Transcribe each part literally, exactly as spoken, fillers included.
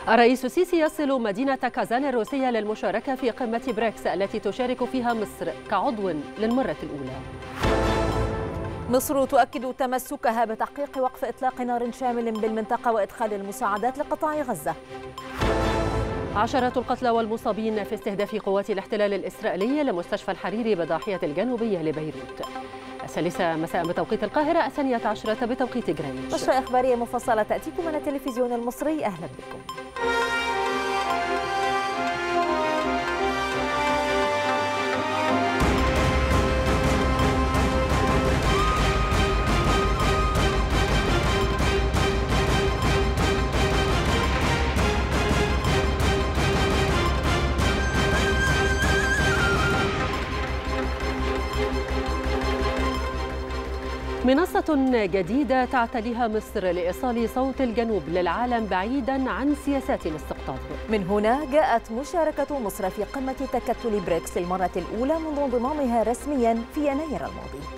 الرئيس السيسي يصل مدينة كازان الروسية للمشاركة في قمة بريكس التي تشارك فيها مصر كعضو للمرة الأولى. مصر تؤكد تمسكها بتحقيق وقف إطلاق نار شامل بالمنطقة وإدخال المساعدات لقطاع غزة. عشرات القتلى والمصابين في استهداف قوات الاحتلال الإسرائيلي لمستشفى الحريري بضاحية الجنوبية لبيروت. الثالثة مساء بتوقيت القاهرة، الثانية عشرة بتوقيت جرينتش. نشرة إخبارية مفصلة تأتيكم من التلفزيون المصري، أهلا بكم. منصة جديدة تعتليها مصر لإيصال صوت الجنوب للعالم بعيدا عن سياسات الاستقطاب. من هنا جاءت مشاركة مصر في قمة تكتل بريكس للمرة الأولى منذ انضمامها رسميا في يناير الماضي.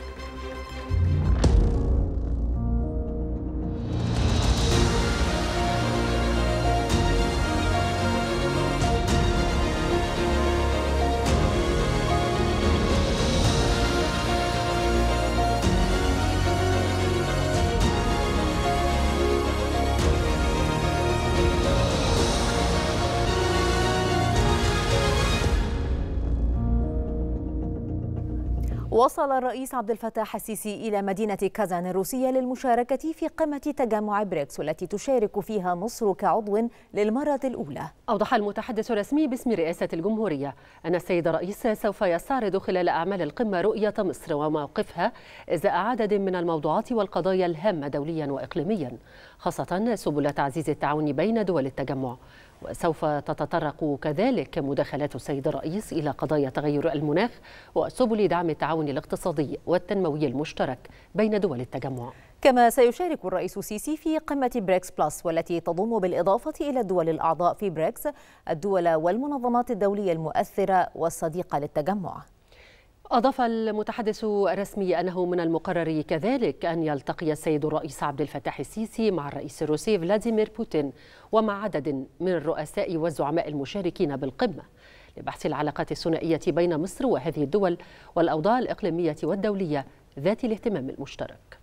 وصل الرئيس عبد الفتاح السيسي إلى مدينة كازان الروسية للمشاركة في قمة تجمع بريكس والتي تشارك فيها مصر كعضو للمرة الأولى. أوضح المتحدث الرسمي باسم رئاسة الجمهورية أن السيد الرئيس سوف يستعرض خلال أعمال القمة رؤية مصر وموقفها إزاء عدد من الموضوعات والقضايا الهامة دوليا وإقليميا، خاصة سبل تعزيز التعاون بين دول التجمع. وسوف تتطرق كذلك مداخلات السيد الرئيس إلى قضايا تغير المناخ وسبل دعم التعاون الاقتصادي والتنموي المشترك بين دول التجمع. كما سيشارك الرئيس السيسي في قمة بريكس بلس والتي تضم بالإضافة إلى الدول الأعضاء في بريكس الدول والمنظمات الدولية المؤثرة والصديقة للتجمع. أضاف المتحدث الرسمي أنه من المقرر كذلك أن يلتقي السيد الرئيس عبد الفتاح السيسي مع الرئيس الروسي فلاديمير بوتين ومع عدد من الرؤساء والزعماء المشاركين بالقمة لبحث العلاقات الثنائية بين مصر وهذه الدول والأوضاع الإقليمية والدولية ذات الاهتمام المشترك.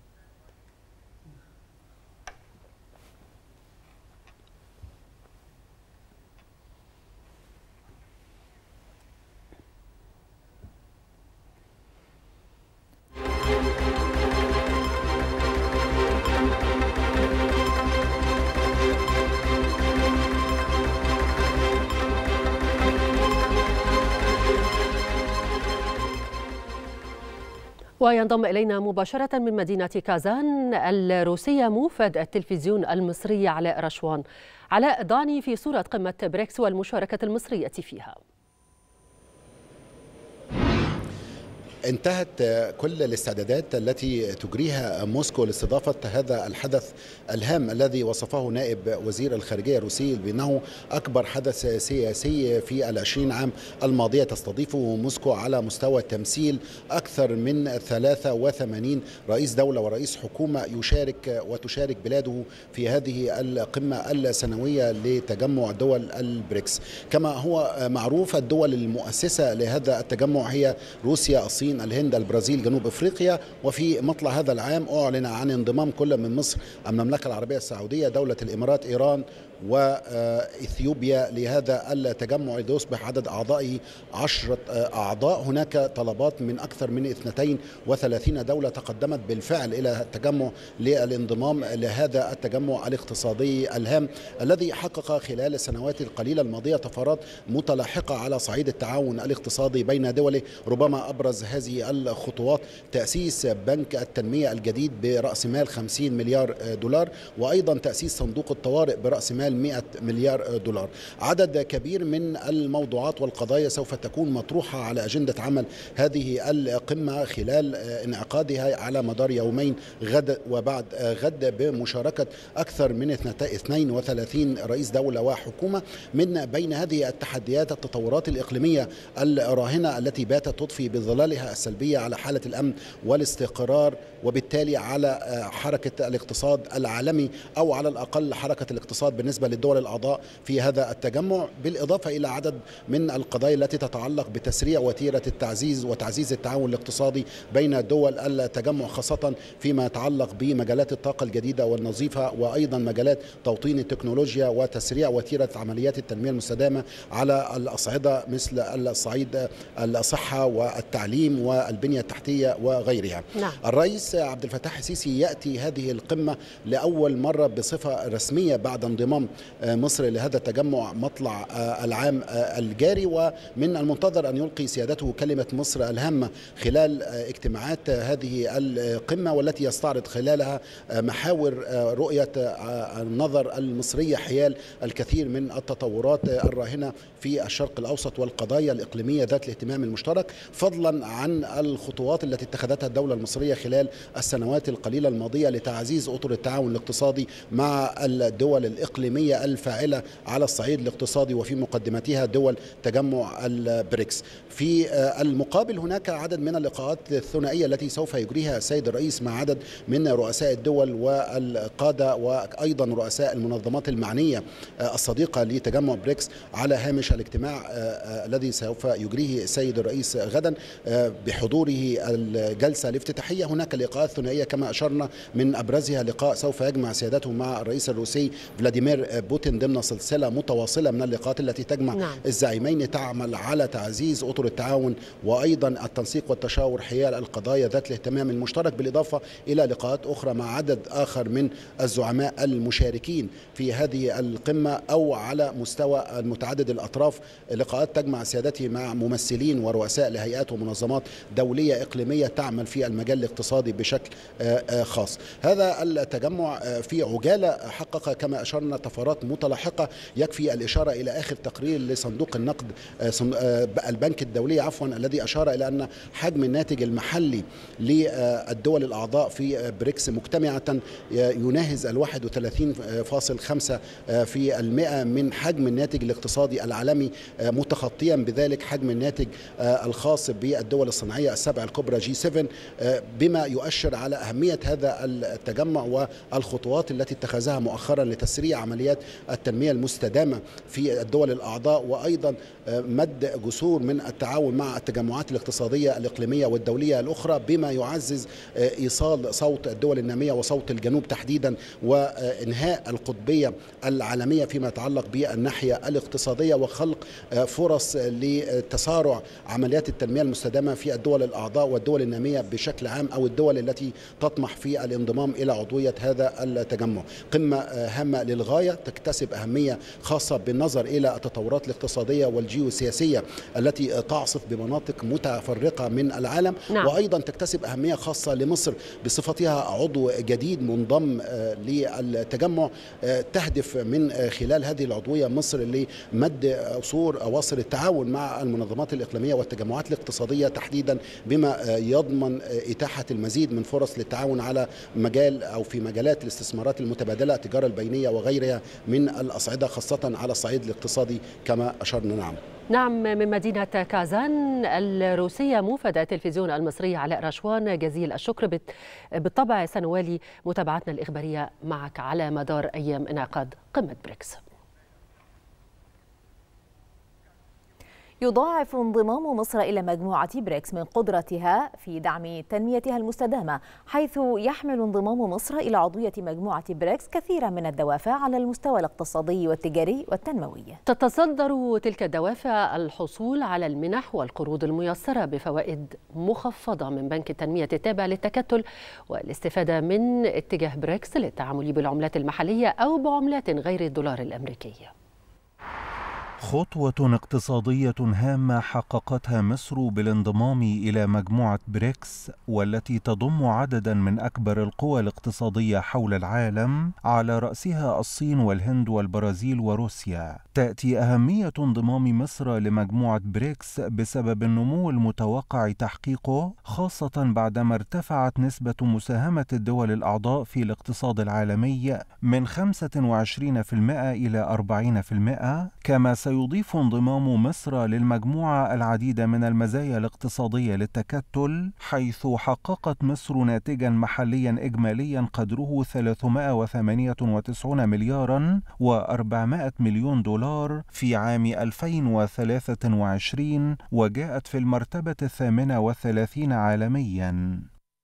وينضم إلينا مباشرة من مدينة كازان الروسية موفد التلفزيون المصري علاء رشوان. علاء، ضعني في صورة قمة بريكس والمشاركة المصرية فيها. انتهت كل الاستعدادات التي تجريها موسكو لاستضافة هذا الحدث الهام الذي وصفه نائب وزير الخارجية الروسي بأنه أكبر حدث سياسي في العشرين عام الماضية تستضيفه موسكو على مستوى تمثيل أكثر من ثلاثة وثمانين رئيس دولة ورئيس حكومة يشارك وتشارك بلاده في هذه القمة السنوية لتجمع دول البريكس. كما هو معروف الدول المؤسسة لهذا التجمع هي روسيا، الصين، الهند، البرازيل، جنوب افريقيا. وفي مطلع هذا العام اعلن عن انضمام كل من مصر، المملكه العربيه السعوديه، دوله الامارات، ايران وإثيوبيا لهذا التجمع ليصبح عدد أعضائه عشرة أعضاء. هناك طلبات من أكثر من اثنتين وثلاثين دولة تقدمت بالفعل إلى التجمع للانضمام لهذا التجمع الاقتصادي الهام الذي حقق خلال السنوات القليلة الماضية طفرات متلاحقة على صعيد التعاون الاقتصادي بين دوله. ربما أبرز هذه الخطوات تأسيس بنك التنمية الجديد برأس مال خمسين مليار دولار، وأيضا تأسيس صندوق الطوارئ برأس مال مئة مليار دولار. عدد كبير من الموضوعات والقضايا سوف تكون مطروحة على أجندة عمل هذه القمة خلال انعقادها على مدار يومين غد وبعد غد بمشاركة أكثر من اثنين وثلاثين رئيس دولة وحكومة. من بين هذه التحديات التطورات الإقليمية الراهنة التي باتت تضفي بظلالها تأثيراتها السلبية على حالة الأمن والاستقرار، وبالتالي على حركة الاقتصاد العالمي أو على الأقل حركة الاقتصاد بالنسبة للدول الأعضاء في هذا التجمع، بالإضافة إلى عدد من القضايا التي تتعلق بتسريع وتيرة التعزيز وتعزيز التعاون الاقتصادي بين دول التجمع، خاصة فيما يتعلق بمجالات الطاقة الجديدة والنظيفة، وأيضا مجالات توطين التكنولوجيا وتسريع وتيرة عمليات التنمية المستدامة على الأصعدة مثل الصعيد الصحة والتعليم والبنية التحتية وغيرها. نعم. الرئيس عبد الفتاح السيسي يأتي هذه القمة لأول مرة بصفة رسمية بعد انضمام مصر لهذا التجمع مطلع العام الجاري، ومن المنتظر أن يلقي سيادته كلمة مصر الهامة خلال اجتماعات هذه القمة، والتي يستعرض خلالها محاور رؤية النظر المصرية حيال الكثير من التطورات الراهنة في الشرق الأوسط والقضايا الإقليمية ذات الاهتمام المشترك، فضلا عن الخطوات التي اتخذتها الدولة المصرية خلال السنوات القليلة الماضية لتعزيز أطر التعاون الاقتصادي مع الدول الإقليمية الفاعلة على الصعيد الاقتصادي، وفي مقدمتها دول تجمع البريكس. في المقابل هناك عدد من اللقاءات الثنائية التي سوف يجريها السيد الرئيس مع عدد من رؤساء الدول والقادة وأيضا رؤساء المنظمات المعنية الصديقة لتجمع بريكس على هامش الاجتماع الذي سوف يجريه السيد الرئيس غدا بحضوره الجلسة الافتتاحية. هناك لقاءات ثنائية كما أشرنا، من أبرزها لقاء سوف يجمع سيادته مع الرئيس الروسي فلاديمير بوتين ضمن سلسلة متواصلة من اللقاءات التي تجمع نعم. الزعيمين تعمل على تعزيز أطر التعاون وأيضا التنسيق والتشاور حيال القضايا ذات الاهتمام المشترك، بالإضافة إلى لقاءات أخرى مع عدد آخر من الزعماء المشاركين في هذه القمة أو على مستوى متعدد الأطراف، لقاءات تجمع سيادته مع ممثلين ورؤساء لهيئات ومنظمات دولية إقليمية تعمل في المجال الاقتصادي بشكل خاص. هذا التجمع في عجالة حقق كما أشرنا طفرات متلاحقة، يكفي الإشارة إلى آخر تقرير لصندوق النقد البنك الدولي عفوا الذي أشار إلى أن حجم الناتج المحلي للدول الأعضاء في بريكس مجتمعة يناهز الواحد وثلاثين فاصل خمسة في المئة من حجم الناتج الاقتصادي العالمي، متخطيا بذلك حجم الناتج الخاص بالدول الصناعية السبع الكبرى جي سبعة، بما يؤشر على أهمية هذا التجمع والخطوات التي اتخذها مؤخرا لتسريع عمليات التنمية المستدامة في الدول الأعضاء، وأيضا مد جسور من التعاون مع التجمعات الاقتصادية الإقليمية والدولية الأخرى، بما يعزز إيصال صوت الدول النامية وصوت الجنوب تحديدا، وإنهاء القطبية العالمية فيما يتعلق بالناحية الاقتصادية، وخلق فرص لتسارع عمليات التنمية المستدامة في الدول الأعضاء والدول النامية بشكل عام، أو الدول التي تطمح في الانضمام إلى عضوية هذا التجمع. قمة هامة للغاية تكتسب أهمية خاصة بالنظر إلى التطورات الاقتصادية والجيوسياسية التي تعصف بمناطق متفرقة من العالم. نعم. وأيضا تكتسب أهمية خاصة لمصر بصفتها عضو جديد منضم للتجمع، تهدف من خلال هذه العضوية مصر لمد أصول أواصر التعاون مع المنظمات الإقليمية والتجمعات الاقتصادية تحديدا، بما يضمن إتاحة المزيد من فرص للتعاون على مجال أو في مجالات الاستثمارات المتبادلة، التجارة البينية وغيرها من الأصعدة، خاصة على الصعيد الاقتصادي كما أشرنا. نعم. نعم. من مدينة كازان الروسية موفد التلفزيون المصري علاء رشوان، جزيل الشكر. بالطبع سنوالي متابعتنا الإخبارية معك على مدار أيام انعقاد قمة بريكس. يضاعف انضمام مصر إلى مجموعة بريكس من قدرتها في دعم تنميتها المستدامة، حيث يحمل انضمام مصر إلى عضوية مجموعة بريكس كثيرا من الدوافع على المستوى الاقتصادي والتجاري والتنموي. تتصدر تلك الدوافع الحصول على المنح والقروض الميسرة بفوائد مخفضة من بنك التنمية التابع للتكتل، والاستفادة من اتجاه بريكس للتعامل بالعملات المحلية أو بعملات غير الدولار الأمريكي. خطوة اقتصادية هامة حققتها مصر بالانضمام إلى مجموعة بريكس، والتي تضم عددا من أكبر القوى الاقتصادية حول العالم، على رأسها الصين والهند والبرازيل وروسيا. تأتي أهمية انضمام مصر لمجموعة بريكس بسبب النمو المتوقع تحقيقه، خاصة بعدما ارتفعت نسبة مساهمة الدول الأعضاء في الاقتصاد العالمي من خمسة وعشرين بالمئة إلى أربعين بالمئة، كما سيكون وسيضيف انضمام مصر للمجموعة العديد من المزايا الاقتصادية للتكتل، حيث حققت مصر ناتجا محليا إجماليا قدره ثلاثمائة وثمانية وتسعين مليارا وأربعمائة مليون دولار في عام ألفين وثلاثة وعشرين، وجاءت في المرتبة الثامنة والثلاثين عالميا.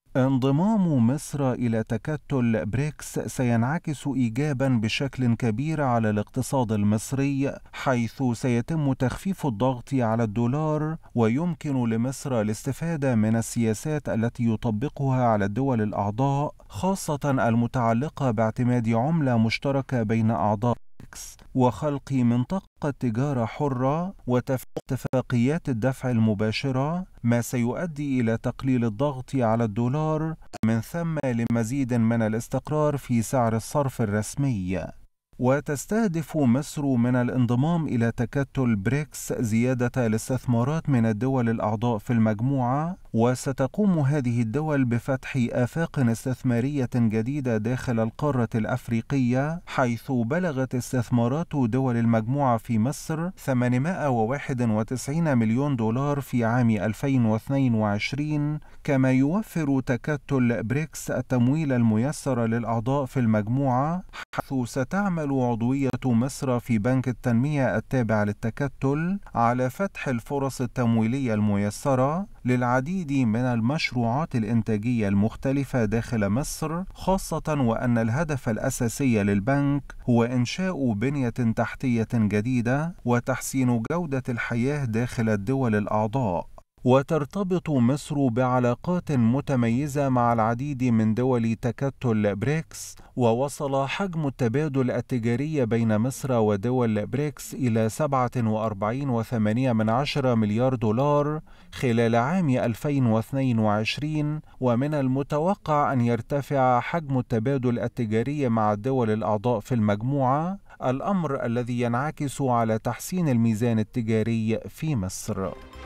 انضمام مصر إلى تكتل بريكس سينعكس إيجابا بشكل كبير على الاقتصاد المصري، حيث سيتم تخفيف الضغط على الدولار، ويمكن لمصر الاستفادة من السياسات التي يطبقها على الدول الأعضاء، خاصة المتعلقة باعتماد عملة مشتركة بين أعضاء بريكس، وخلق منطقة تجارة حرة واتفاقيات الدفع المباشرة، ما سيؤدي إلى تقليل الضغط على الدولار، من ثم لمزيد من الاستقرار في سعر الصرف الرسمي. وتستهدف مصر من الانضمام إلى تكتل بريكس زيادة الاستثمارات من الدول الأعضاء في المجموعة، وستقوم هذه الدول بفتح آفاق استثمارية جديدة داخل القارة الأفريقية، حيث بلغت استثمارات دول المجموعة في مصر ثمانمائة وواحد وتسعين مليون دولار في عام ألفين واثنين وعشرين. كما يوفر تكتل بريكس التمويل الميسر للأعضاء في المجموعة، حيث ستعمل عضوية مصر في بنك التنمية التابع للتكتل على فتح الفرص التمويلية الميسرة للعديد من المشروعات الإنتاجية المختلفة داخل مصر، خاصة وأن الهدف الأساسي للبنك هو إنشاء بنية تحتية جديدة وتحسين جودة الحياة داخل الدول الأعضاء. وترتبط مصر بعلاقات متميزة مع العديد من دول تكتل بريكس، ووصل حجم التبادل التجاري بين مصر ودول بريكس إلى سبعة وأربعين فاصلة ثمانية مليار دولار خلال عام ألفين واثنين وعشرين، ومن المتوقع أن يرتفع حجم التبادل التجاري مع الدول الأعضاء في المجموعة، الأمر الذي ينعكس على تحسين الميزان التجاري في مصر.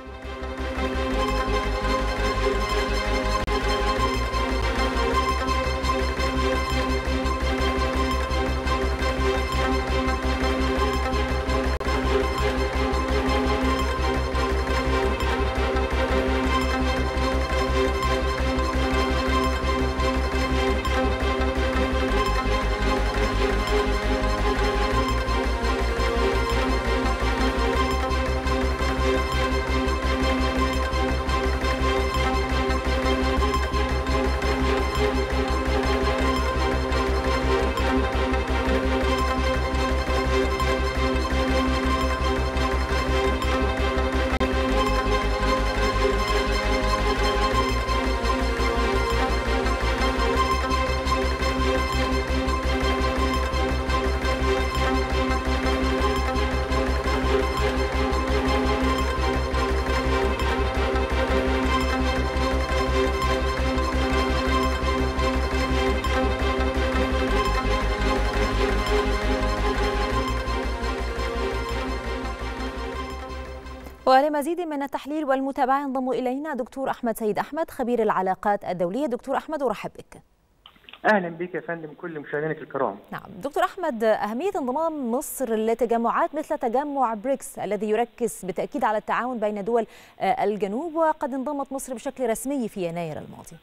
ولمزيد من التحليل والمتابعة ينضم إلينا دكتور أحمد سيد أحمد خبير العلاقات الدولية. دكتور أحمد أرحب بك. أهلا بك يا فندم كل مشاهدينك الكرام. نعم دكتور أحمد، أهمية انضمام مصر لتجمعات مثل تجمع بريكس الذي يركز بالتأكيد على التعاون بين دول الجنوب، وقد انضمت مصر بشكل رسمي في يناير الماضي.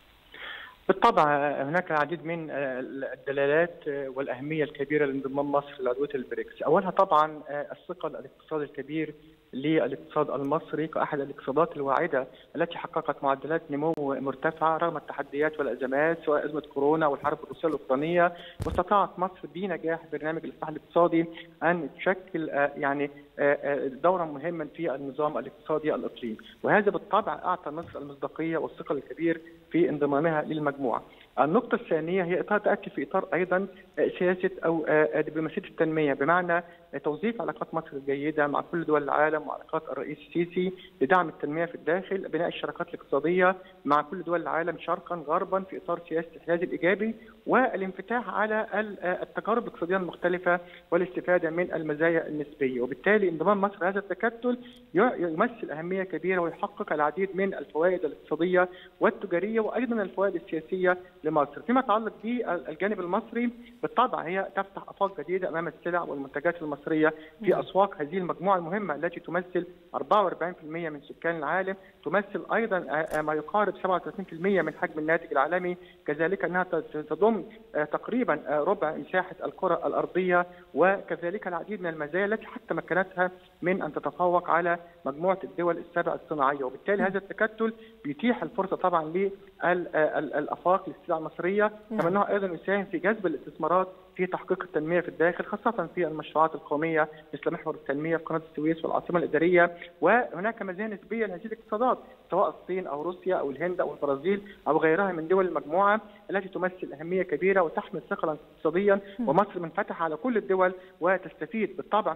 بالطبع هناك العديد من الدلالات والأهمية الكبيرة لانضمام مصر لعضوية البريكس. أولها طبعا الثقل الاقتصادي الكبير للاقتصاد المصري كأحد الاقتصادات الواعدة التي حققت معدلات نمو مرتفعة رغم التحديات والأزمات سواء أزمة كورونا والحرب الروسية الأوكرانية، واستطاعت مصر بنجاح برنامج الإصلاح الاقتصادي أن تشكل يعني دورا مهما في النظام الاقتصادي الإقليمي، وهذا بالطبع أعطى مصر المصداقية والثقل الكبير في انضمامها للمجموعة. النقطة الثانية هي إطار تأتي في إطار أيضا سياسة أو دبلوماسية التنمية، بمعنى توظيف علاقات مصر الجيدة مع كل دول العالم وعلاقات الرئيس السيسي لدعم التنمية في الداخل، بناء الشراكات الاقتصادية مع كل دول العالم شرقا غربا في إطار سياسة الحياد الإيجابي والانفتاح على التجارب الاقتصادية المختلفة والاستفادة من المزايا النسبية. وبالتالي انضمام مصر هذا التكتل يمثل أهمية كبيرة ويحقق العديد من الفوائد الاقتصادية والتجارية وأيضا الفوائد السياسية لمصر. فيما يتعلق بالجانب المصري بالطبع هي تفتح افاق جديده امام السلع والمنتجات المصريه في اسواق هذه المجموعه المهمه التي تمثل أربعة وأربعين بالمئة من سكان العالم، تمثل ايضا ما يقارب سبعة وثلاثين بالمئة من حجم الناتج العالمي، كذلك انها تضم تقريبا ربع مساحه الكره الارضيه، وكذلك العديد من المزايا التي حتى مكنتها من ان تتفوق على مجموعه الدول السبع الصناعيه، وبالتالي هذا التكتل بيتيح الفرصه طبعا للافاق للسلع المصريه، كما انه ايضا يساهم في جذب الاستثمارات في تحقيق التنميه في الداخل، خاصه في المشروعات القوميه مثل محور التنميه في قناه السويس والعاصمه الاداريه. وهناك مزايا نسبيه لهذه الاقتصادات سواء الصين او روسيا او الهند او البرازيل او غيرها من دول المجموعه التي تمثل اهميه كبيره وتحمل ثقلا اقتصاديا، ومصر منفتحه على كل الدول وتستفيد بالطبع.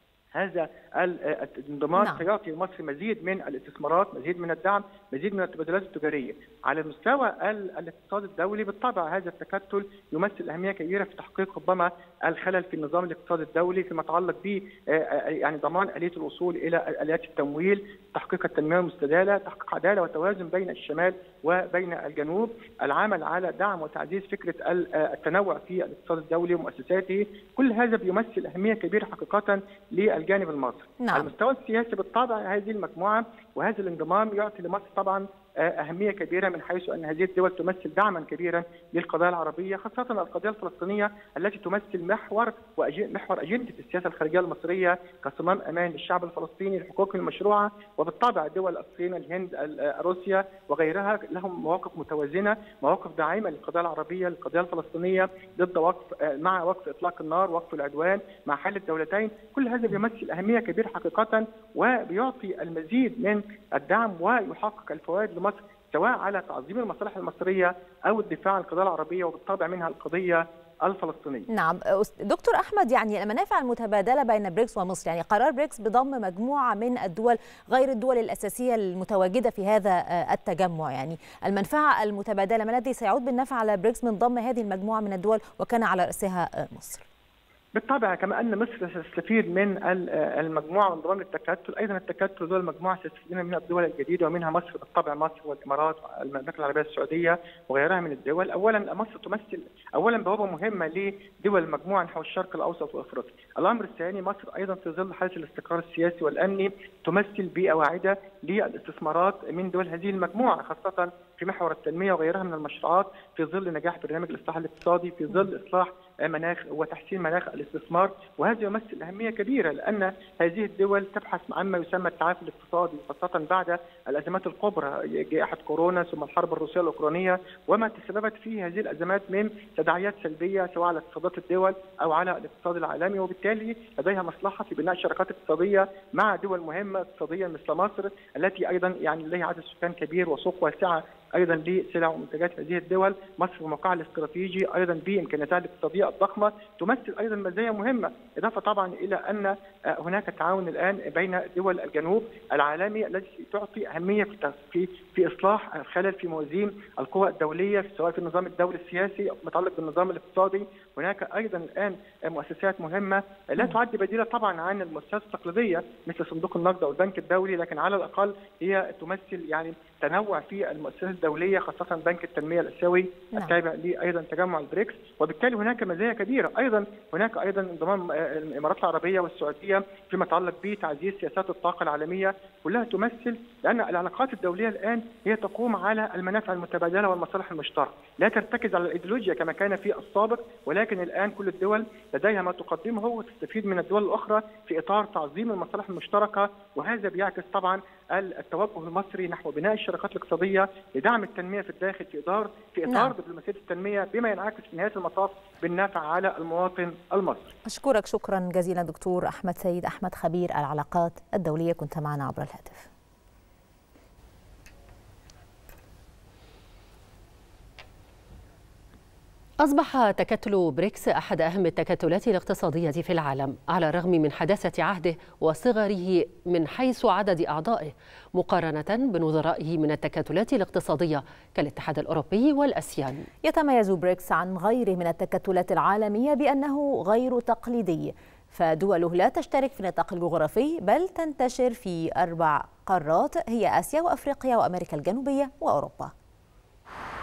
هذا الانضمام نعم. سيعطي مصر مزيد من الاستثمارات، مزيد من الدعم، مزيد من التبادلات التجاريه. على المستوى الاقتصاد الدولي بالطبع هذا التكتل يمثل اهميه كبيره في تحقيق ربما الخلل في النظام الاقتصادي الدولي فيما يتعلق ب يعني ضمان اليه الوصول الى اليات التمويل، تحقيق التنميه المستدامه، تحقيق عداله وتوازن بين الشمال وبين الجنوب، العمل على دعم وتعزيز فكره التنوع في الاقتصاد الدولي ومؤسساته. كل هذا بيمثل اهميه كبيره حقيقه للجانب المصري. نعم. على المستوى السياسي بالطبع هذه المجموعه وهذا الانضمام يعطي لمصر طبعا أهمية كبيرة من حيث أن هذه الدول تمثل دعما كبيرا للقضايا العربية، خاصة القضية الفلسطينية التي تمثل محور محور أجندة السياسة الخارجية المصرية كصمام أمان للشعب الفلسطيني لحقوقه المشروعة. وبالطبع دول الصين، الهند، روسيا وغيرها لهم مواقف متوازنة، مواقف داعمة للقضايا العربية، للقضية الفلسطينية ضد وقف مع وقف إطلاق النار، وقف العدوان، مع حل الدولتين. كل هذا بيمثل أهمية كبيرة حقيقة وبيعطي المزيد من الدعم ويحقق الفوائد مصر سواء على تعظيم المصالح المصرية أو الدفاع عن القضايا العربية وبالطبع منها القضية الفلسطينية. نعم دكتور أحمد، يعني المنافع المتبادلة بين بريكس ومصر، يعني قرار بريكس بضم مجموعة من الدول غير الدول الأساسية المتواجدة في هذا التجمع، يعني المنفعة المتبادلة ما الذي سيعود بالنفع على بريكس من ضم هذه المجموعة من الدول وكان على رأسها مصر؟ بالطبع كما ان مصر ستستفيد من المجموعه وانضمام للتكتل، ايضا التكتل دول المجموعه ستستفيد من الدول الجديده ومنها مصر بالطبع، مصر والامارات والمملكه العربيه السعوديه وغيرها من الدول. اولا مصر تمثل اولا بوابه مهمه لدول المجموعه نحو الشرق الاوسط وافريقيا. الامر الثاني مصر ايضا في ظل حاله الاستقرار السياسي والامني تمثل بيئه واعده للاستثمارات من دول هذه المجموعه، خاصه في محور التنميه وغيرها من المشروعات، في ظل نجاح برنامج الاصلاح الاقتصادي، في ظل اصلاح مناخ وتحسين مناخ الاستثمار. وهذا يمثل أهمية كبيرة لأن هذه الدول تبحث عما يسمى التعافي الاقتصادي، خاصة بعد الأزمات الكبرى، جائحة كورونا ثم الحرب الروسية الأوكرانية وما تسببت فيه هذه الأزمات من تداعيات سلبية سواء على اقتصادات الدول أو على الاقتصاد العالمي، وبالتالي لديها مصلحة في بناء شراكات اقتصادية مع دول مهمة اقتصاديا مثل مصر التي أيضا يعني لديها عدد سكان كبير وسوق واسعة ايضا لسلع ومنتجات هذه الدول. مصر وموقعها الاستراتيجي ايضا بامكانياتها الاقتصاديه الضخمه تمثل ايضا مزايا مهمه، اضافه طبعا الى ان هناك تعاون الان بين دول الجنوب العالمي التي تعطي اهميه في في اصلاح الخلل في موازين القوى الدوليه سواء في النظام الدولي السياسي او متعلق بالنظام الاقتصادي. هناك ايضا الان مؤسسات مهمه لا تعد بديله طبعا عن المؤسسات التقليديه مثل صندوق النقد او البنك الدولي، لكن على الاقل هي تمثل يعني تنوع في المؤسسات الدوليه خاصه بنك التنميه الاسيوي التابع لي ايضا تجمع البريكس، وبالتالي هناك مزايا كبيره. ايضا هناك ايضا انضمام الامارات العربيه والسعوديه فيما يتعلق بتعزيز سياسات الطاقه العالميه، كلها تمثل لان العلاقات الدوليه الان هي تقوم على المنافع المتبادله والمصالح المشتركه، لا ترتكز على الايديولوجيا كما كان في السابق، ولكن الان كل الدول لديها ما تقدمه وتستفيد من الدول الاخرى في اطار تعظيم المصالح المشتركه. وهذا بيعكس طبعا التوجه المصري نحو بناء الشراكات الاقتصاديه لدعم التنميه في الداخل في اطار في اطار دبلوماسيه التنميه بما ينعكس في نهايه المطاف بالنفع على المواطن المصري. اشكرك شكرا جزيلا دكتور احمد سيد احمد خبير العلاقات الدوليه، كنت معنا عبر الهاتف. أصبح تكتل بريكس أحد أهم التكتلات الاقتصادية في العالم على الرغم من حداثة عهده وصغره من حيث عدد أعضائه مقارنة بنظرائه من التكتلات الاقتصادية كالاتحاد الأوروبي والأسيان. يتميز بريكس عن غيره من التكتلات العالمية بأنه غير تقليدي، فدوله لا تشترك في النطاق الجغرافي بل تنتشر في أربع قارات هي آسيا وأفريقيا وأمريكا الجنوبية وأوروبا.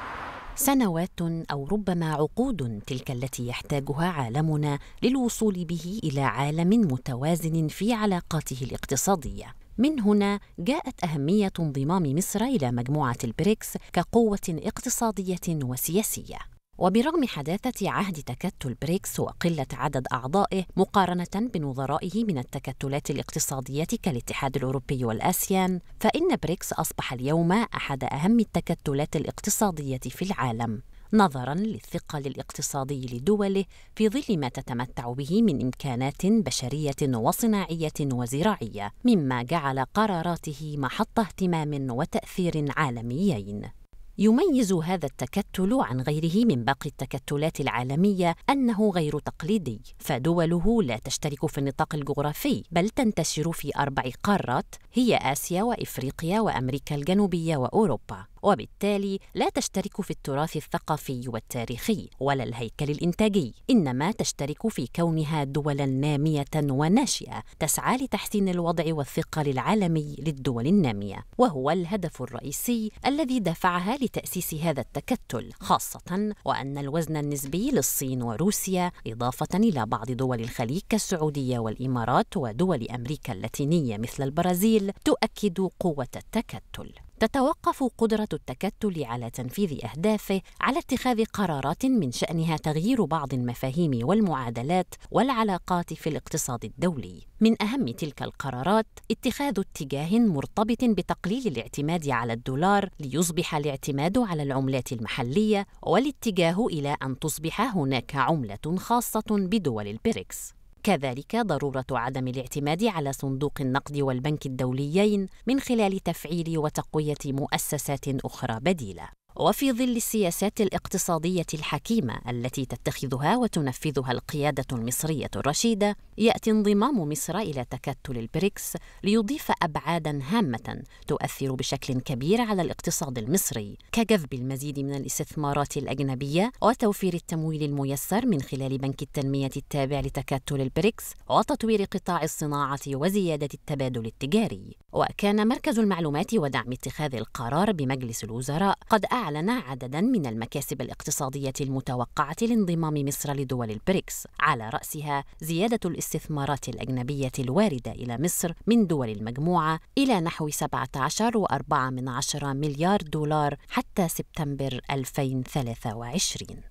سنوات أو ربما عقود تلك التي يحتاجها عالمنا للوصول به إلى عالم متوازن في علاقاته الاقتصادية. من هنا جاءت أهمية انضمام مصر إلى مجموعة البريكس كقوة اقتصادية وسياسية. وبرغم حداثة عهد تكتل بريكس وقلة عدد أعضائه مقارنة بنظرائه من التكتلات الاقتصادية كالاتحاد الأوروبي والآسيان، فإن بريكس أصبح اليوم أحد أهم التكتلات الاقتصادية في العالم، نظراً للثقل الاقتصادي لدوله في ظل ما تتمتع به من إمكانات بشرية وصناعية وزراعية، مما جعل قراراته محط اهتمام وتأثير عالميين. يميز هذا التكتل عن غيره من باقي التكتلات العالمية أنه غير تقليدي، فدوله لا تشترك في النطاق الجغرافي بل تنتشر في أربع قارات هي آسيا وإفريقيا وأمريكا الجنوبية وأوروبا، وبالتالي لا تشترك في التراث الثقافي والتاريخي ولا الهيكل الإنتاجي، إنما تشترك في كونها دولاً نامية وناشئة تسعى لتحسين الوضع والثقل العالمي للدول النامية، وهو الهدف الرئيسي الذي دفعها لتأسيس هذا التكتل، خاصة وأن الوزن النسبي للصين وروسيا إضافة إلى بعض دول الخليج كالسعودية والإمارات ودول أمريكا اللاتينية مثل البرازيل تؤكد قوة التكتل. تتوقف قدرة التكتل على تنفيذ أهدافه على اتخاذ قرارات من شأنها تغيير بعض المفاهيم والمعادلات والعلاقات في الاقتصاد الدولي. من أهم تلك القرارات اتخاذ اتجاه مرتبط بتقليل الاعتماد على الدولار ليصبح الاعتماد على العملات المحلية، والاتجاه إلى أن تصبح هناك عملة خاصة بدول البريكس. كذلك ضرورة عدم الاعتماد على صندوق النقد والبنك الدوليين من خلال تفعيل وتقوية مؤسسات أخرى بديلة. وفي ظل السياسات الاقتصادية الحكيمة التي تتخذها وتنفذها القيادة المصرية الرشيدة، يأتي انضمام مصر إلى تكتل البريكس ليضيف أبعاداً هامة تؤثر بشكل كبير على الاقتصاد المصري، كجذب المزيد من الاستثمارات الأجنبية وتوفير التمويل الميسر من خلال بنك التنمية التابع لتكتل البريكس، وتطوير قطاع الصناعة وزيادة التبادل التجاري. وكان مركز المعلومات ودعم اتخاذ القرار بمجلس الوزراء قد أعلن عدداً من المكاسب الاقتصادية المتوقعة لانضمام مصر لدول البريكس، على رأسها زيادة الاستثمارات الأجنبية الواردة إلى مصر من دول المجموعة إلى نحو سبعة عشر فاصلة أربعة مليار دولار حتى سبتمبر ألفين وثلاثة وعشرين.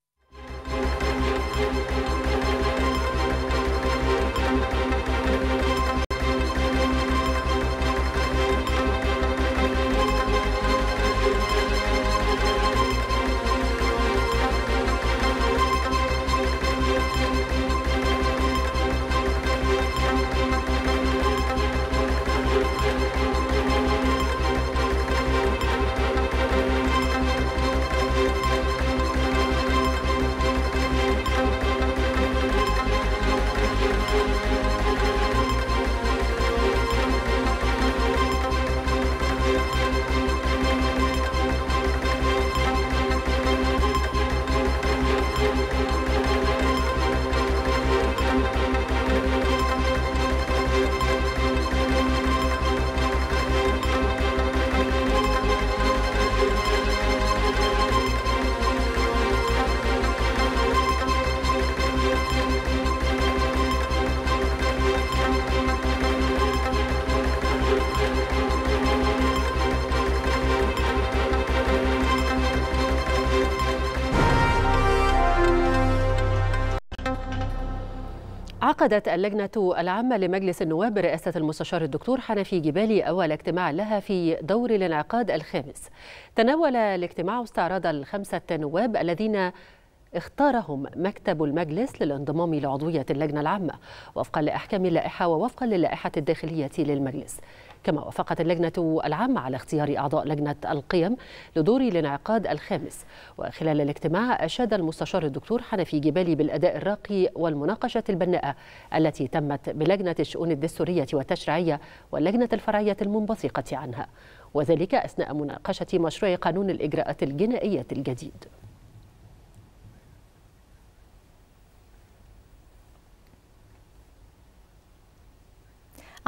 عقدت اللجنة العامة لمجلس النواب برئاسة المستشار الدكتور حنفي جبالي أول اجتماع لها في دور الانعقاد الخامس. تناول الاجتماع استعراض الخمسة نواب الذين اختارهم مكتب المجلس للانضمام لعضوية اللجنة العامة وفقا لأحكام اللائحة ووفقا للائحة الداخلية للمجلس. كما وافقت اللجنة العامة على اختيار أعضاء لجنة القيم لدور الانعقاد الخامس. وخلال الاجتماع أشاد المستشار الدكتور حنفي جبالي بالأداء الراقي والمناقشة البناءة التي تمت بلجنة الشؤون الدستورية والتشريعية واللجنة الفرعية المنبثقة عنها، وذلك أثناء مناقشة مشروع قانون الإجراءات الجنائية الجديد.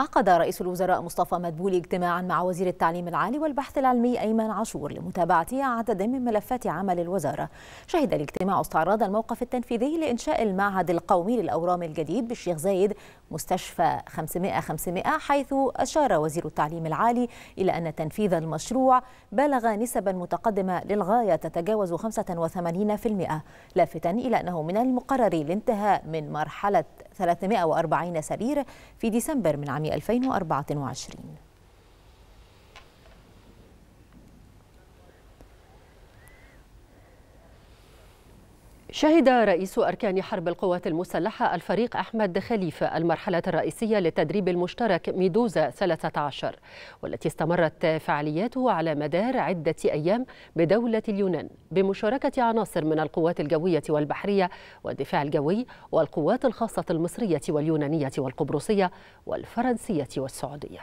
عقد رئيس الوزراء مصطفى مدبولي اجتماعا مع وزير التعليم العالي والبحث العلمي أيمن عاشور لمتابعة عدد من ملفات عمل الوزارة. شهد الاجتماع استعراض الموقف التنفيذي لإنشاء المعهد القومي للأورام الجديد بالشيخ زايد مستشفى خمسمائة خمسمائة، حيث أشار وزير التعليم العالي إلى أن تنفيذ المشروع بلغ نسبا متقدمة للغاية تتجاوز خمسة وثمانين بالمئة، لافتا إلى أنه من المقرر الانتهاء من مرحلة ثلاثمائة وأربعين سرير في ديسمبر من عام ألفين وأربعة وعشرين. شهد رئيس أركان حرب القوات المسلحة الفريق أحمد خليفة المرحلة الرئيسية للتدريب المشترك ميدوزا ثلاثة عشر، والتي استمرت فعالياته على مدار عدة أيام بدولة اليونان بمشاركة عناصر من القوات الجوية والبحرية والدفاع الجوي والقوات الخاصة المصرية واليونانية والقبرصية والفرنسية والسعودية.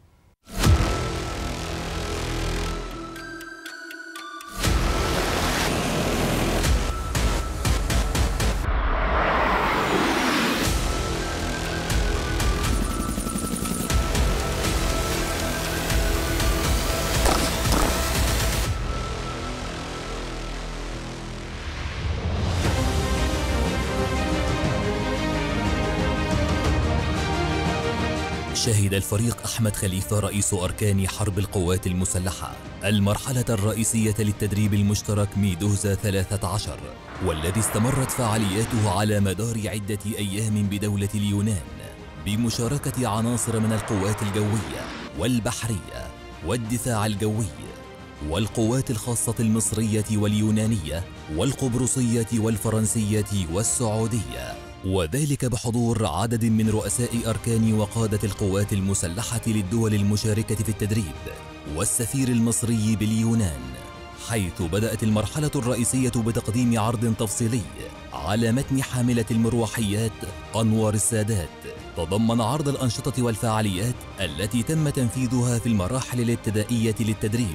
شهد الفريق أحمد خليفة رئيس أركان حرب القوات المسلحة المرحلة الرئيسية للتدريب المشترك ميدوزا ثلاثة عشر، والذي استمرت فعالياته على مدار عدة أيام بدولة اليونان بمشاركة عناصر من القوات الجوية والبحرية والدفاع الجوي والقوات الخاصة المصرية واليونانية والقبرصية والفرنسية والسعودية، وذلك بحضور عدد من رؤساء أركان وقادة القوات المسلحة للدول المشاركة في التدريب والسفير المصري باليونان، حيث بدأت المرحلة الرئيسية بتقديم عرض تفصيلي على متن حاملة المروحيات أنوار السادات، تضمن عرض الأنشطة والفعاليات التي تم تنفيذها في المراحل الابتدائية للتدريب.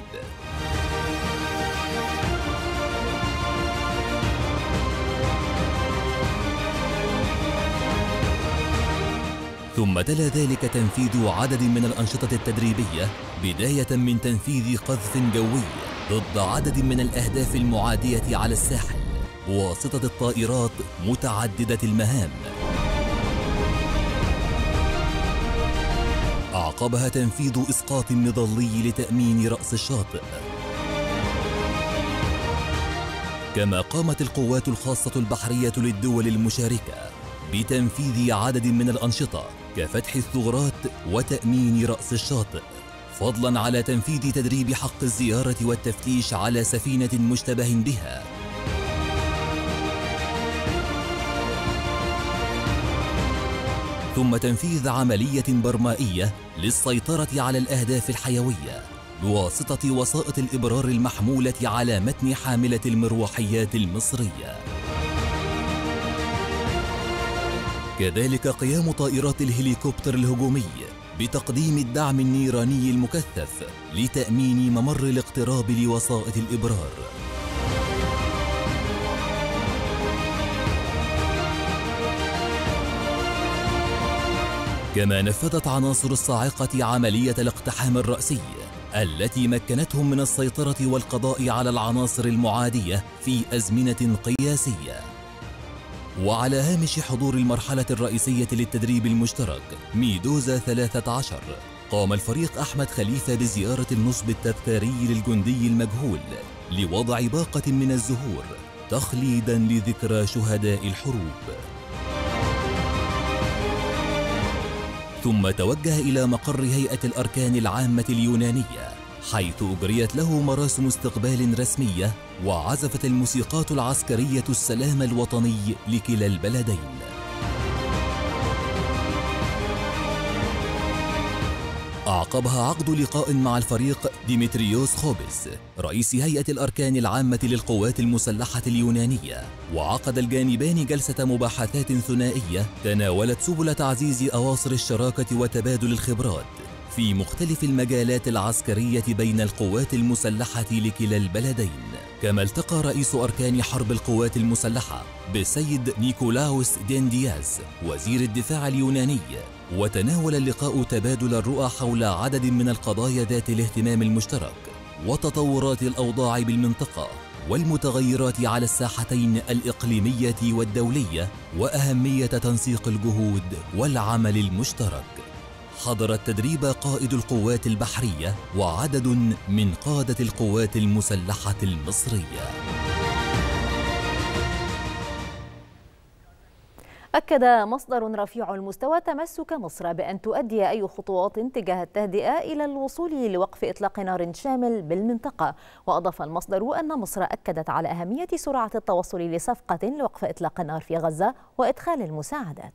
ثم تلا ذلك تنفيذ عدد من الأنشطة التدريبية، بداية من تنفيذ قذف جوي ضد عدد من الأهداف المعادية على الساحل بواسطة الطائرات متعددة المهام، أعقبها تنفيذ إسقاط مظلي لتأمين رأس الشاطئ. كما قامت القوات الخاصة البحرية للدول المشاركة بتنفيذ عدد من الأنشطة كفتح الثغرات وتأمين رأس الشاطئ، فضلاً على تنفيذ تدريب حق الزيارة والتفتيش على سفينة مشتبه بها. ثم تنفيذ عملية برمائية للسيطرة على الأهداف الحيوية بواسطة وسائط الإبرار المحمولة على متن حاملة المروحيات المصرية. كذلك قيام طائرات الهليكوبتر الهجومي بتقديم الدعم النيراني المكثف لتأمين ممر الاقتراب لوسائط الإبرار. كما نفذت عناصر الصاعقة عملية الاقتحام الرأسي التي مكنتهم من السيطرة والقضاء على العناصر المعادية في أزمنة قياسية. وعلى هامش حضور المرحلة الرئيسية للتدريب المشترك ميدوزا ثلاثة عشر، قام الفريق أحمد خليفة بزيارة النصب التذكاري للجندي المجهول لوضع باقة من الزهور تخليداً لذكرى شهداء الحروب. ثم توجه إلى مقر هيئة الأركان العامة اليونانية، حيث أجريت له مراسم استقبال رسمية وعزفت الموسيقات العسكرية السلام الوطني لكلا البلدين. أعقبها عقد لقاء مع الفريق ديمتريوس خوبس رئيس هيئة الأركان العامة للقوات المسلحة اليونانية، وعقد الجانبان جلسة مباحثات ثنائية تناولت سبل تعزيز أواصر الشراكة وتبادل الخبرات في مختلف المجالات العسكرية بين القوات المسلحة لكلا البلدين. كما التقى رئيس أركان حرب القوات المسلحة بالسيد نيكولاوس دين دياز وزير الدفاع اليوناني وتناول اللقاء تبادل الرؤى حول عدد من القضايا ذات الاهتمام المشترك وتطورات الأوضاع بالمنطقة والمتغيرات على الساحتين الإقليمية والدولية وأهمية تنسيق الجهود والعمل المشترك. حضر التدريب قائد القوات البحرية وعدد من قادة القوات المسلحة المصرية. أكد مصدر رفيع المستوى تمسك مصر بأن تؤدي أي خطوات تجاه التهدئة إلى الوصول لوقف إطلاق نار شامل بالمنطقة. وأضاف المصدر أن مصر أكدت على أهمية سرعة التوصل لصفقة لوقف إطلاق النار في غزة وإدخال المساعدات.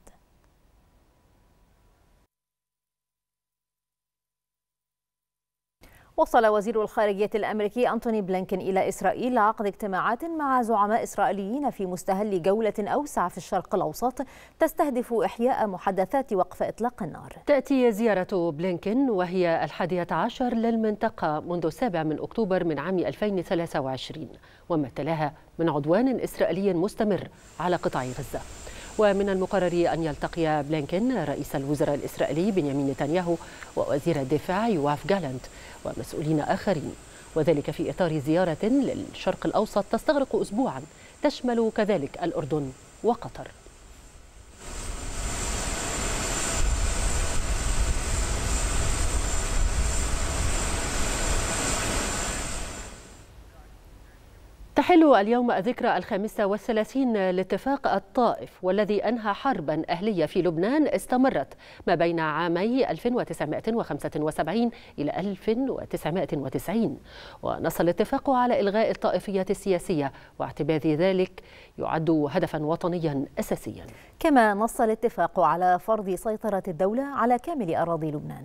وصل وزير الخارجية الأمريكي أنتوني بلينكن إلى إسرائيل لعقد اجتماعات مع زعماء إسرائيليين في مستهل جولة أوسع في الشرق الأوسط تستهدف إحياء محادثات وقف إطلاق النار. تأتي زيارة بلينكن وهي الحادية عشر للمنطقة منذ السابع من أكتوبر من عام ألفين وثلاثة وعشرين وما تلاها من عدوان إسرائيلي مستمر على قطاع غزة. ومن المقرر أن يلتقي بلينكن رئيس الوزراء الإسرائيلي بنيامين نتنياهو ووزير الدفاع يواف جالانت ومسؤولين آخرين، وذلك في إطار زيارة للشرق الأوسط تستغرق أسبوعا تشمل كذلك الأردن وقطر. تحل اليوم الذكرى الخامسة والثلاثين لاتفاق الطائف والذي أنهى حربا أهلية في لبنان استمرت ما بين عامي ألف وتسعمائة وخمسة وسبعين إلى ألف وتسعمائة وتسعين، ونص الاتفاق على إلغاء الطائفية السياسية واعتبار ذلك يعد هدفا وطنيا أساسيا. كما نص الاتفاق على فرض سيطرة الدولة على كامل أراضي لبنان.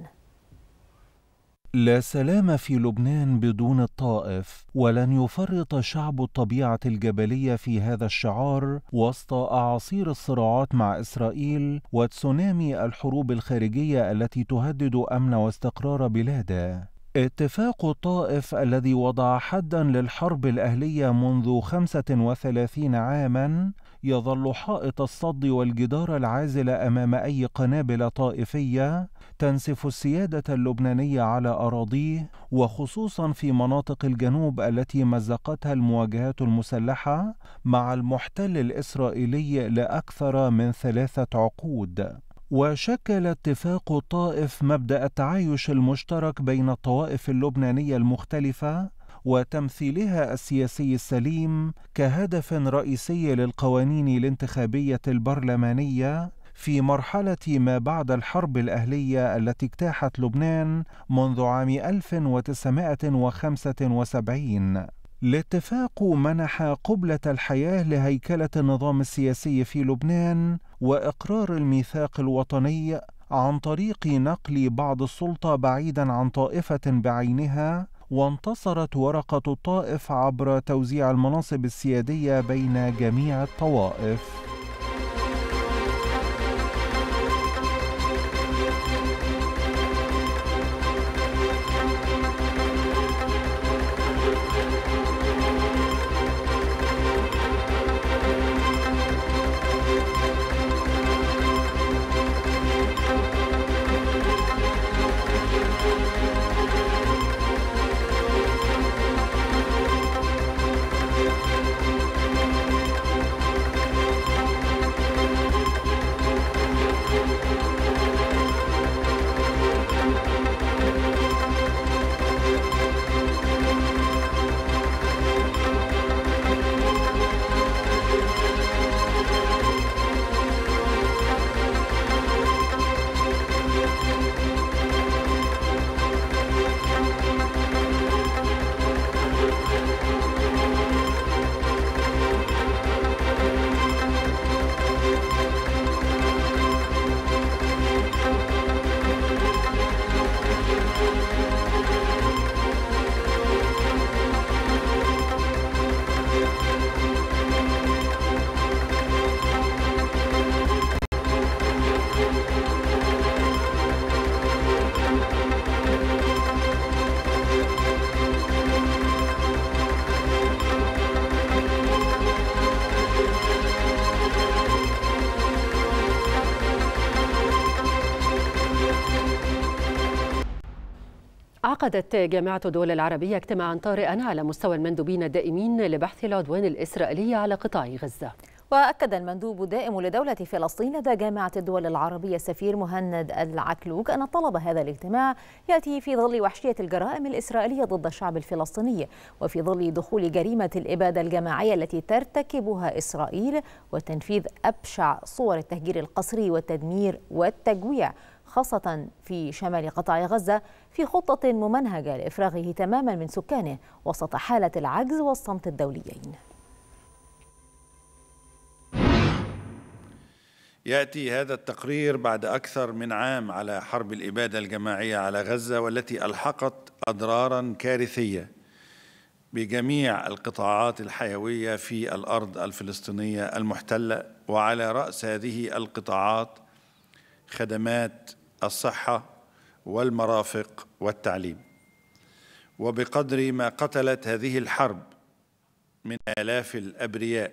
لا سلام في لبنان بدون الطائف، ولن يفرط شعب الطبيعة الجبلية في هذا الشعار وسط أعاصير الصراعات مع إسرائيل وتسونامي الحروب الخارجية التي تهدد أمن واستقرار بلاده. اتفاق الطائف الذي وضع حدا للحرب الأهلية منذ خمسة وثلاثين عاما يظل حائط الصد والجدار العازل أمام أي قنابل طائفية تنسف السيادة اللبنانية على أراضيه، وخصوصا في مناطق الجنوب التي مزقتها المواجهات المسلحة مع المحتل الإسرائيلي لأكثر من ثلاثة عقود. وشكل اتفاق الطائف مبدأ التعايش المشترك بين الطوائف اللبنانية المختلفة وتمثيلها السياسي السليم كهدف رئيسي للقوانين الانتخابية البرلمانية في مرحلة ما بعد الحرب الأهلية التي اجتاحت لبنان منذ عام ألف وتسعمائة وخمسة وسبعين. الاتفاق منح قبلة الحياة لهيكلة النظام السياسي في لبنان وإقرار الميثاق الوطني عن طريق نقل بعض السلطة بعيدا عن طائفة بعينها، وانتصرت ورقة الطائف عبر توزيع المناصب السيادية بين جميع الطوائف. عقدت جامعة الدول العربية اجتماعا طارئا على مستوى المندوبين الدائمين لبحث العدوان الإسرائيلي على قطاع غزة. وأكد المندوب الدائم لدولة فلسطين لدى جامعة الدول العربية السفير مهند العكلوك أن طلب هذا الاجتماع يأتي في ظل وحشية الجرائم الإسرائيلية ضد الشعب الفلسطيني، وفي ظل دخول جريمة الإبادة الجماعية التي ترتكبها إسرائيل وتنفيذ أبشع صور التهجير القسري والتدمير والتجويع خاصة في شمال قطاع غزة، في خطة ممنهجة لإفراغه تماما من سكانه وسط حالة العجز والصمت الدوليين. يأتي هذا التقرير بعد أكثر من عام على حرب الإبادة الجماعية على غزة، والتي ألحقت أضرارا كارثية بجميع القطاعات الحيوية في الأرض الفلسطينية المحتلة، وعلى رأس هذه القطاعات خدمات الصحة والمرافق والتعليم. وبقدر ما قتلت هذه الحرب من آلاف الأبرياء،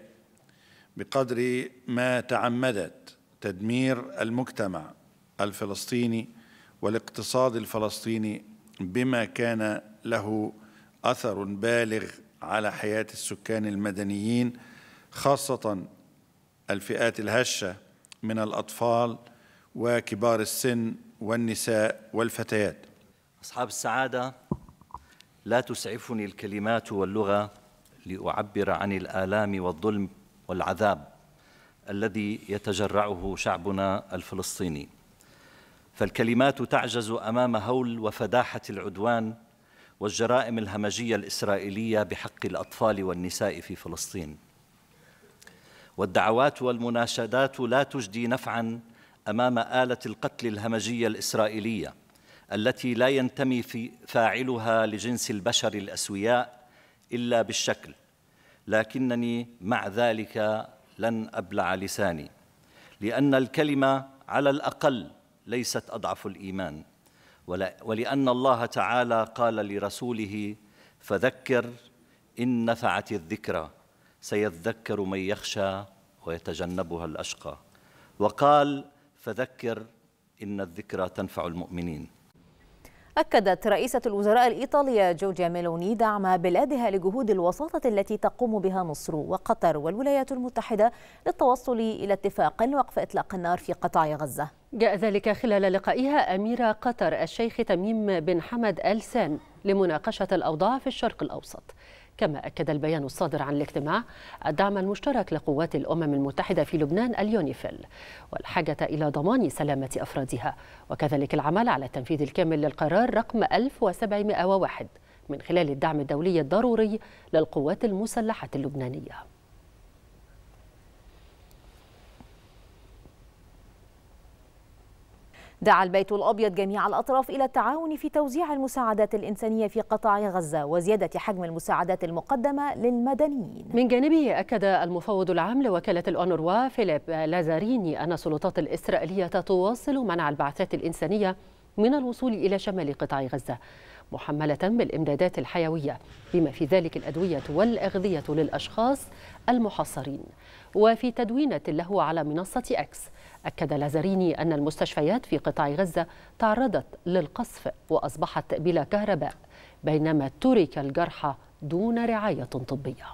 بقدر ما تعمدت تدمير المجتمع الفلسطيني والاقتصاد الفلسطيني بما كان له أثر بالغ على حياة السكان المدنيين، خاصة الفئات الهشة من الأطفال وكبار السن والنساء والفتيات. أصحاب السعادة، لا تسعفني الكلمات واللغة لأعبر عن الآلام والظلم والعذاب الذي يتجرعه شعبنا الفلسطيني، فالكلمات تعجز أمام هول وفداحة العدوان والجرائم الهمجية الإسرائيلية بحق الأطفال والنساء في فلسطين، والدعوات والمناشدات لا تجدي نفعاً أمام آلة القتل الهمجية الإسرائيلية التي لا ينتمي في فاعلها لجنس البشر الأسوياء إلا بالشكل، لكنني مع ذلك لن أبلع لساني، لأن الكلمة على الأقل ليست أضعف الإيمان، ولأن الله تعالى قال لرسوله: فذكر إن نفعت الذكرى سيذكر من يخشى ويتجنبها الأشقى، وقال: فذكر إن الذكرى تنفع المؤمنين. أكدت رئيسة الوزراء الإيطالية جورجيا ميلوني دعم بلادها لجهود الوساطة التي تقوم بها مصر وقطر والولايات المتحدة للتوصل إلى اتفاق لوقف إطلاق النار في قطاع غزة. جاء ذلك خلال لقائها أمير قطر الشيخ تميم بن حمد آل ثاني لمناقشة الأوضاع في الشرق الأوسط. كما أكد البيان الصادر عن الاجتماع الدعم المشترك لقوات الأمم المتحدة في لبنان اليونيفيل والحاجة إلى ضمان سلامة أفرادها، وكذلك العمل على التنفيذ الكامل للقرار رقم ألف وسبعمائة وواحد من خلال الدعم الدولي الضروري للقوات المسلحة اللبنانية. دعا البيت الأبيض جميع الأطراف إلى التعاون في توزيع المساعدات الإنسانية في قطاع غزة وزيادة حجم المساعدات المقدمة للمدنيين. من جانبه أكد المفوض العام لوكالة الأونروا فيليب لازاريني أن السلطات الإسرائيلية تواصل منع البعثات الإنسانية من الوصول إلى شمال قطاع غزة، محملة بالإمدادات الحيوية بما في ذلك الأدوية والأغذية للأشخاص المحاصرين. وفي تدوينة له على منصة أكس أكد لازاريني أن المستشفيات في قطاع غزة تعرضت للقصف وأصبحت بلا كهرباء، بينما ترك الجرحى دون رعاية طبية.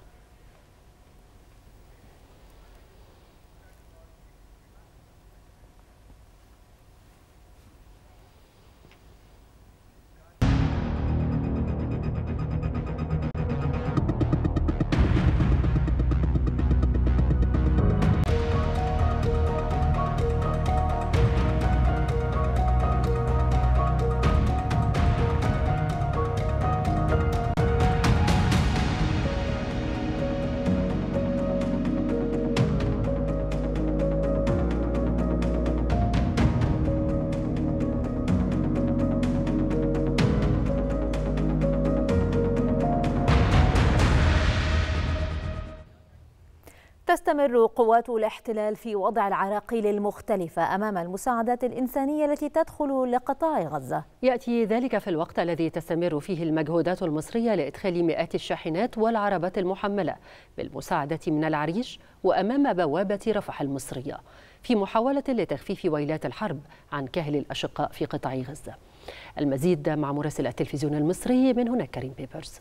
تستمر قوات الاحتلال في وضع العراقيل المختلفة أمام المساعدات الإنسانية التي تدخل لقطاع غزة. يأتي ذلك في الوقت الذي تستمر فيه المجهودات المصرية لإدخال مئات الشاحنات والعربات المحملة بالمساعدة من العريش وأمام بوابة رفح المصرية في محاولة لتخفيف ويلات الحرب عن كاهل الأشقاء في قطاع غزة. المزيد مع مراسل التلفزيون المصري من هنا كريم بيبرز.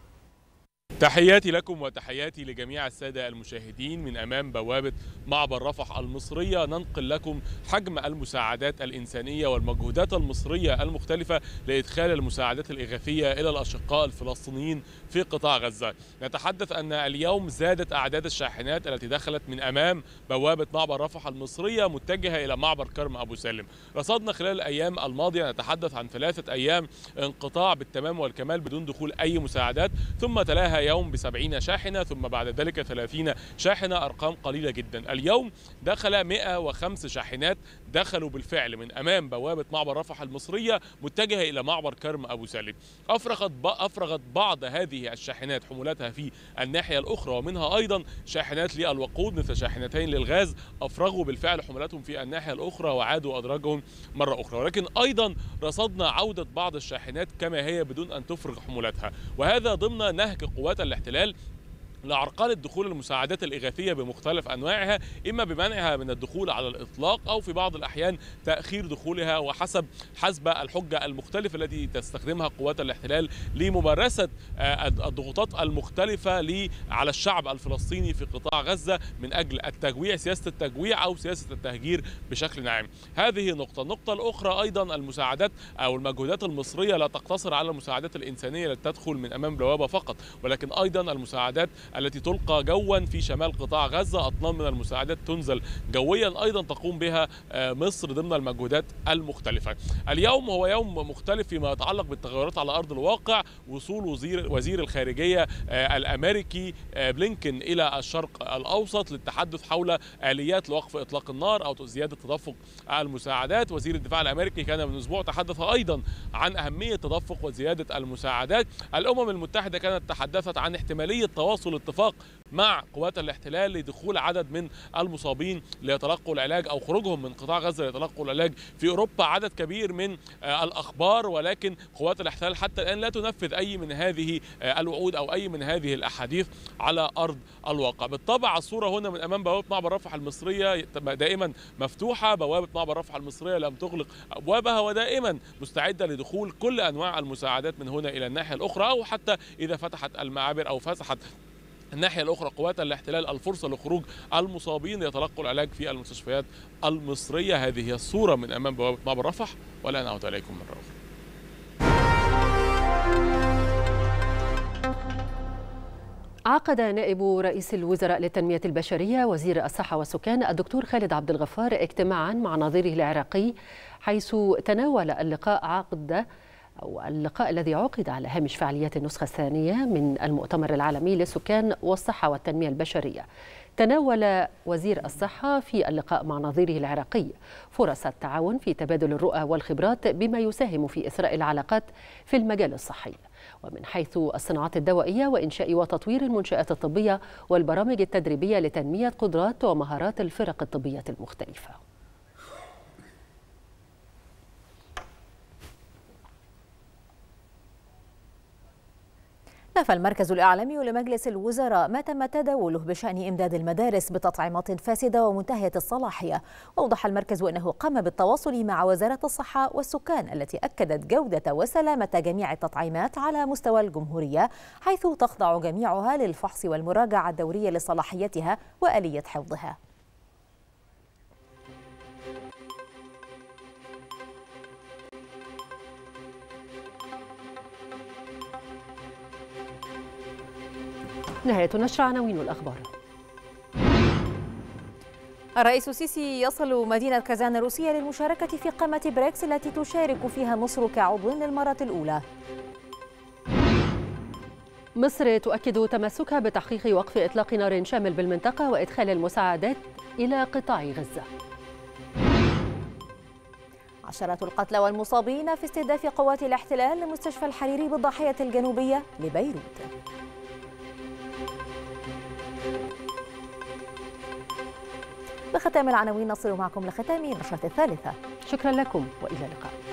تحياتي لكم وتحياتي لجميع السادة المشاهدين من أمام بوابة معبر رفح المصرية. ننقل لكم حجم المساعدات الإنسانية والمجهودات المصرية المختلفة لإدخال المساعدات الإغاثية إلى الأشقاء الفلسطينيين في قطاع غزة. نتحدث أن اليوم زادت أعداد الشاحنات التي دخلت من أمام بوابة معبر رفح المصرية متجهة إلى معبر كرم أبو سالم. رصدنا خلال الأيام الماضية، نتحدث عن ثلاثة أيام انقطاع بالتمام والكمال بدون دخول أي مساعدات، ثم تلاها يوم بسبعين شاحنة، ثم بعد ذلك ثلاثين شاحنة، أرقام قليلة جدا. اليوم دخل مئة وخمس شاحنات دخلوا بالفعل من أمام بوابة معبر رفح المصرية متجهة إلى معبر كرم أبو سالم. أفرغت أفرغت بعض هذه الشاحنات حمولاتها في الناحية الأخرى، ومنها أيضا شاحنات للوقود مثل شاحنتين للغاز أفرغوا بالفعل حمولاتهم في الناحية الأخرى وعادوا أدراجهم مرة أخرى. ولكن أيضا رصدنا عودة بعض الشاحنات كما هي بدون أن تفرغ حمولاتها، وهذا ضمن نهج قوات الاحتلال لعرقلة دخول المساعدات الإغاثية بمختلف أنواعها، إما بمنعها من الدخول على الإطلاق أو في بعض الأحيان تأخير دخولها، وحسب حسب الحجة المختلفة التي تستخدمها قوات الاحتلال لممارسة الضغوطات المختلفة على الشعب الفلسطيني في قطاع غزة من أجل التجويع، سياسة التجويع أو سياسة التهجير بشكل عام. هذه نقطة. النقطة الأخرى أيضا المساعدات أو المجهودات المصرية لا تقتصر على المساعدات الإنسانية التي تدخل من أمام بوابة فقط، ولكن أيضا المساعدات التي تلقى جوا في شمال قطاع غزة. أطنان من المساعدات تنزل جويا أيضا تقوم بها مصر ضمن المجهودات المختلفة. اليوم هو يوم مختلف فيما يتعلق بالتغيرات على أرض الواقع. وصول وزير وزير الخارجية الأمريكي بلينكن إلى الشرق الأوسط للتحدث حول آليات لوقف إطلاق النار أو زيادة تدفق المساعدات. وزير الدفاع الأمريكي كان من أسبوع تحدث أيضا عن أهمية تدفق وزيادة المساعدات. الأمم المتحدة كانت تحدثت عن احتمالية تواصل اتفاق مع قوات الاحتلال لدخول عدد من المصابين ليتلقوا العلاج أو خروجهم من قطاع غزة ليتلقوا العلاج في أوروبا. عدد كبير من الأخبار، ولكن قوات الاحتلال حتى الآن لا تنفذ أي من هذه الوعود أو أي من هذه الأحاديث على أرض الواقع. بالطبع الصورة هنا من أمام بوابة معبر رفح المصرية دائما مفتوحة. بوابة معبر رفح المصرية لم تغلق أبوابها ودائما مستعدة لدخول كل أنواع المساعدات من هنا إلى الناحية الأخرى، أو حتى إذا فتحت المعابر أو فتحت الناحية الأخرى قوات الاحتلال الفرصة لخروج المصابين ليتلقوا العلاج في المستشفيات المصرية. هذه هي الصورة من أمام بوابة معبر رفح، والآن أعود إليكم مرة أخرى. عقد نائب رئيس الوزراء للتنمية البشرية وزير الصحة والسكان الدكتور خالد عبد الغفار اجتماعا مع نظيره العراقي، حيث تناول اللقاء عقد أو اللقاء الذي عقد على هامش فعاليات النسخة الثانية من المؤتمر العالمي للسكان والصحة والتنمية البشرية. تناول وزير الصحة في اللقاء مع نظيره العراقي فرص التعاون في تبادل الرؤى والخبرات بما يساهم في إثراء العلاقات في المجال الصحي، ومن حيث الصناعات الدوائية وإنشاء وتطوير المنشآت الطبية والبرامج التدريبية لتنمية قدرات ومهارات الفرق الطبية المختلفة. نفى المركز الإعلامي لمجلس الوزراء ما تم تداوله بشأن إمداد المدارس بتطعيمات فاسدة ومنتهية الصلاحية. وأوضح المركز أنه قام بالتواصل مع وزارة الصحة والسكان التي أكدت جودة وسلامة جميع التطعيمات على مستوى الجمهورية، حيث تخضع جميعها للفحص والمراجعة الدورية لصلاحيتها وآلية حفظها. نهاية نشر عناوين الأخبار. الرئيس السيسي يصل مدينة كازان الروسية للمشاركة في قمة بريكس التي تشارك فيها مصر كعضو للمرة الأولى. مصر تؤكد تمسكها بتحقيق وقف إطلاق نار شامل بالمنطقة وإدخال المساعدات إلى قطاع غزة. عشرات القتلى والمصابين في استهداف قوات الاحتلال لمستشفى الحريري بالضاحية الجنوبية لبيروت. بختام العناوين نصل معكم لختام نشرة الثالثة. شكرا لكم وإلى اللقاء.